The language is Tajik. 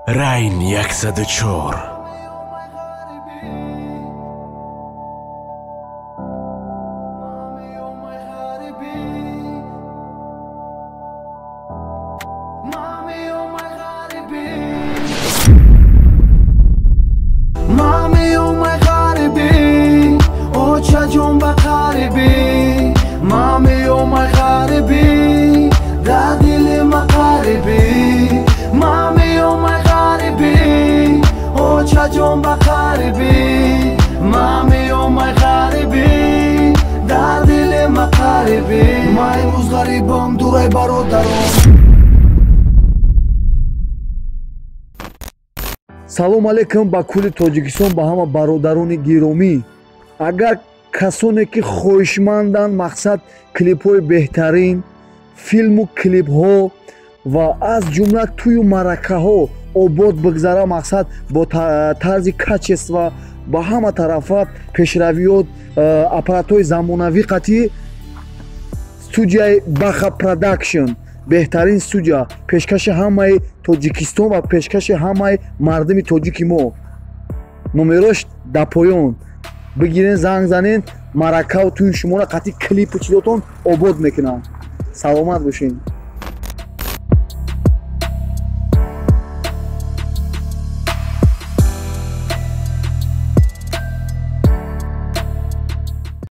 Райн 104. جون بخاربی مامی و مای غریبی در دل مقاربی ما امروز غریبم دورای برادرم. салом алейкум ба кулли тоҷикистон ба ҳама бародарони гиромӣ. Агар касоне ки хоҳишманданд мақсад клипҳои беҳтарин, филму клипҳо ва аз ҷумла тӯю маъракаҳо обод бигзара, мақсад бо тарзи качества ба ҳама тарафа пешравиёт, аппаратҳои замонавӣ қатӣ, студияи Баха Production беҳтарин студия, пешкаши ҳамаи Тоҷикистон ва пешкаши ҳамаи мардуми тоҷики мо. номерош дар поён бигирен, занг занен, маъракаву тӯи шуморо қатъи клипу чизотон обод мекунанд. Саломат бошед.